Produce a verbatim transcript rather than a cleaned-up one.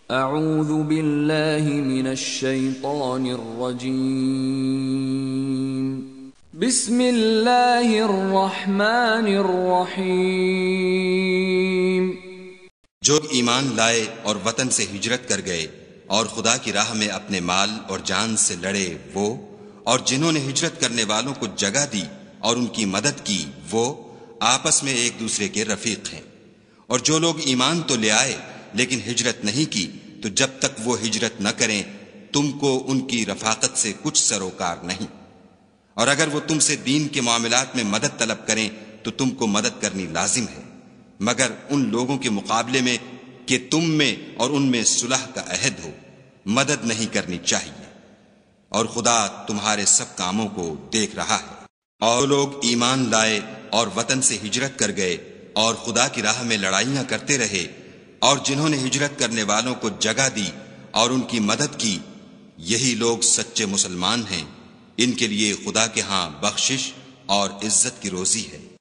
اعوذ باللہ من الشیطان الرجیم بسم اللہ الرحمن الرحیم۔ جو ایمان لائے اور وطن سے ہجرت کر گئے اور خدا کی راہ میں اپنے مال اور جان سے لڑے وہ، اور جنہوں نے ہجرت کرنے والوں کو جگہ دی اور ان کی مدد کی وہ آپس میں ایک دوسرے کے رفیق ہیں۔ اور جو لوگ ایمان تو لے آئے لیکن ہجرت نہیں کی تو جب تک وہ ہجرت نہ کریں تم کو ان کی رفاقت سے کچھ سروکار نہیں، اور اگر وہ تم سے دین کے معاملات میں مدد طلب کریں تو تم کو مدد کرنی لازم ہے، مگر ان لوگوں کے مقابلے میں کہ تم میں اور ان میں صلح کا عہد ہو مدد نہیں کرنی چاہیے، اور خدا تمہارے سب کاموں کو دیکھ رہا ہے۔ اور لوگ ایمان لائے اور وطن سے ہجرت کر گئے اور خدا کی راہ میں لڑائیاں کرتے رہے، اور جنہوں نے ہجرت کرنے والوں کو جگہ دی اور ان کی مدد کی، یہی لوگ سچے مسلمان ہیں، ان کے لیے خدا کے ہاں بخشش اور عزت کی روزی ہے۔